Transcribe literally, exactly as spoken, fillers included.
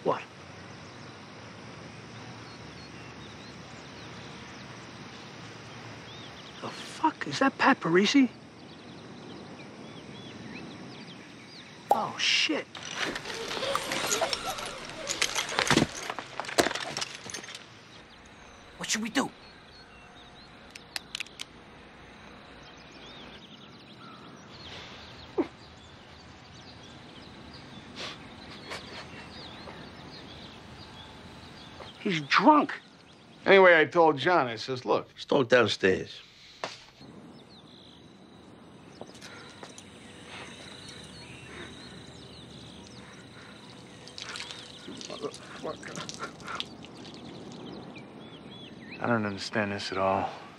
What? The fuck? Is that Pat Parisi? Oh, shit. What should we do? He's drunk. Anyway, I told John, I says, look. Let's talk downstairs. I don't understand this at all.